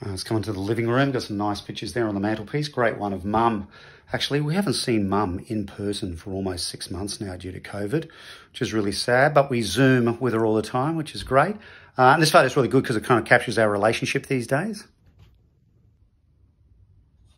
Let's come into the living room. Got some nice pictures there on the mantelpiece. Great one of Mum. Actually, we haven't seen Mum in person for almost 6 months now due to COVID, which is really sad, but we Zoom with her all the time, which is great. And this photo is really good because it kind of captures our relationship these days.